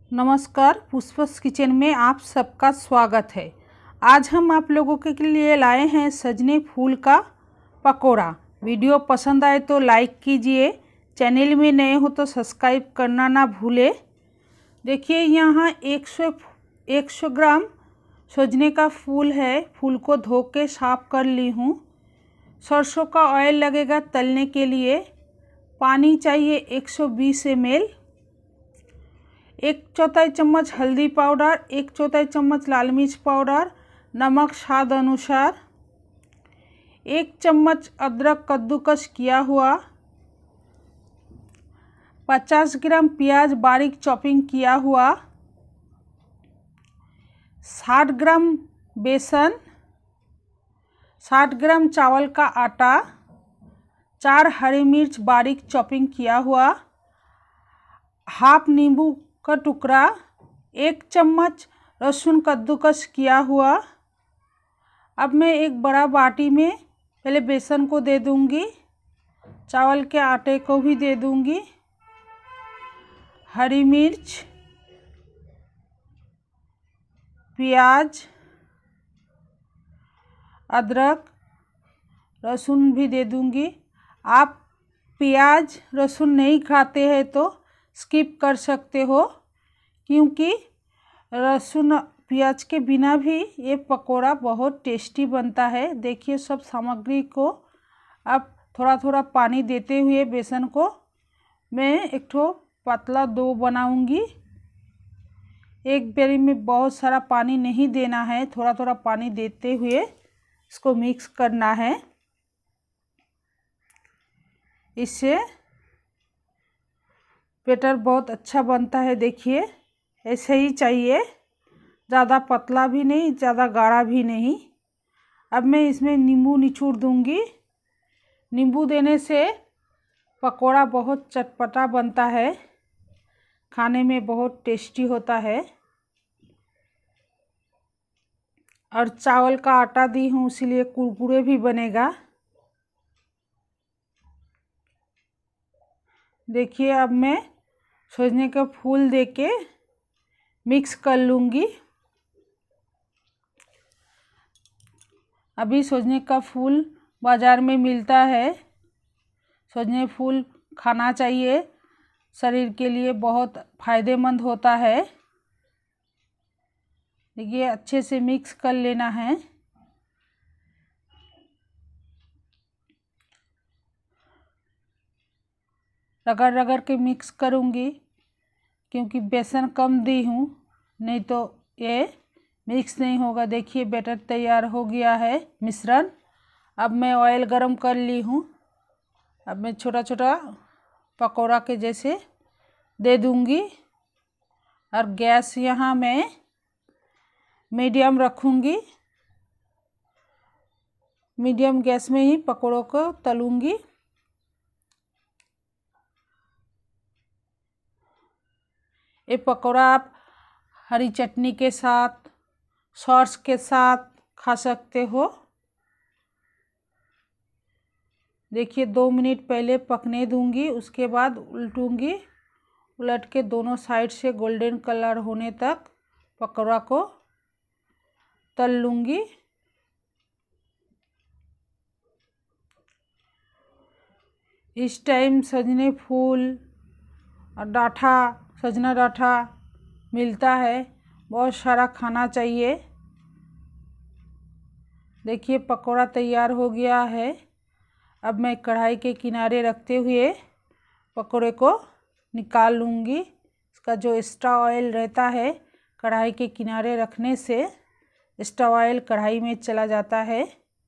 नमस्कार, पुष्पस किचन में आप सबका स्वागत है। आज हम आप लोगों के लिए लाए हैं सजने फूल का पकोड़ा। वीडियो पसंद आए तो लाइक कीजिए, चैनल में नए हो तो सब्सक्राइब करना ना भूलें। देखिए यहाँ 100 ग्राम सजने का फूल है। फूल को धो के साफ कर ली हूँ। सरसों का ऑयल लगेगा तलने के लिए। पानी चाहिए 120 ml। 1/4 चम्मच हल्दी पाउडर, 1/4 चम्मच लाल मिर्च पाउडर, नमक स्वाद अनुसार, 1 चम्मच अदरक कद्दूकस किया हुआ, 50 ग्राम प्याज बारीक चॉपिंग किया हुआ, 60 ग्राम बेसन, 60 ग्राम चावल का आटा, 4 हरी मिर्च बारीक चॉपिंग किया हुआ, हाफ नींबू का टुकड़ा, 1 चम्मच लहसुन कद्दूकस किया हुआ। अब मैं एक बड़ा बाटी में पहले बेसन को दे दूंगी, चावल के आटे को भी दे दूंगी, हरी मिर्च, प्याज, अदरक, लहसुन भी दे दूंगी। आप प्याज लहसुन नहीं खाते हैं तो स्किप कर सकते हो, क्योंकि लहसुन प्याज के बिना भी ये पकोड़ा बहुत टेस्टी बनता है। देखिए सब सामग्री को अब थोड़ा थोड़ा पानी देते हुए बेसन को मैं एक ठो पतला डो बनाऊंगी। एक बारी में बहुत सारा पानी नहीं देना है, थोड़ा थोड़ा पानी देते हुए इसको मिक्स करना है। इससे बैटर बहुत अच्छा बनता है। देखिए ऐसे ही चाहिए, ज़्यादा पतला भी नहीं, ज़्यादा गाढ़ा भी नहीं। अब मैं इसमें नींबू निचोड़ दूंगी। नींबू देने से पकोड़ा बहुत चटपटा बनता है, खाने में बहुत टेस्टी होता है। और चावल का आटा दी हूँ इसीलिए कुरकुरे भी बनेगा। देखिए अब मैं सजने का फूल देके मिक्स कर लूँगी। अभी सजने का फूल बाज़ार में मिलता है। सजने फूल खाना चाहिए, शरीर के लिए बहुत फ़ायदेमंद होता है। देखिए अच्छे से मिक्स कर लेना है। रगड़ रगड़ के मिक्स करूँगी, क्योंकि बेसन कम दी हूँ, नहीं तो ये मिक्स नहीं होगा। देखिए बैटर तैयार हो गया है मिश्रण। अब मैं ऑयल गरम कर ली हूँ। अब मैं छोटा छोटा पकोड़ा के जैसे दे दूँगी और गैस यहाँ मैं मीडियम रखूँगी। मीडियम गैस में ही पकोड़ों को तलूँगी। ये पकोड़ा आप हरी चटनी के साथ, सॉस के साथ खा सकते हो। देखिए 2 मिनट पहले पकने दूंगी, उसके बाद उल्टूंगी। उलट के दोनों साइड से गोल्डन कलर होने तक पकोड़ा को तल लूंगी। इस टाइम सजने फूल और डाठा, सजना डाठा मिलता है, बहुत सारा खाना चाहिए। देखिए पकोड़ा तैयार हो गया है। अब मैं कढ़ाई के किनारे रखते हुए पकोड़े को निकाल लूँगी। इसका जो एक्स्ट्रा ऑयल रहता है, कढ़ाई के किनारे रखने से एक्स्ट्रा ऑयल कढ़ाई में चला जाता है।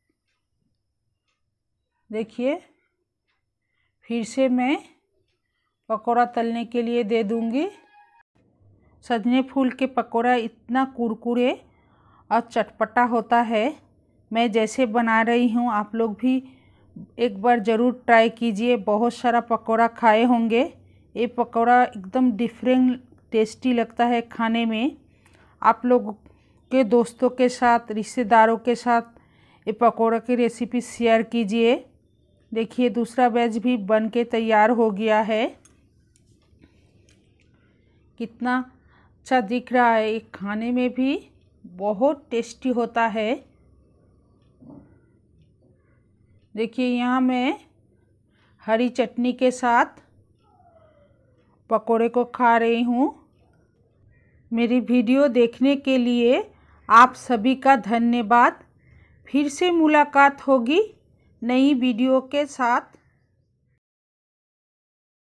देखिए फिर से मैं पकोड़ा तलने के लिए दे दूँगी। सजने फूल के पकोड़ा इतना कुरकुरे और चटपटा होता है। मैं जैसे बना रही हूँ आप लोग भी एक बार ज़रूर ट्राई कीजिए। बहुत सारा पकोड़ा खाए होंगे, ये पकोड़ा एकदम डिफरेंट टेस्टी लगता है खाने में। आप लोग के दोस्तों के साथ, रिश्तेदारों के साथ ये पकोड़ा की रेसिपी शेयर कीजिए। देखिए दूसरा बैच भी बन के तैयार हो गया है। कितना अच्छा दिख रहा है। ये खाने में भी बहुत टेस्टी होता है। देखिए यहाँ मैं हरी चटनी के साथ पकोड़े को खा रही हूँ। मेरी वीडियो देखने के लिए आप सभी का धन्यवाद। फिर से मुलाकात होगी नई वीडियो के साथ।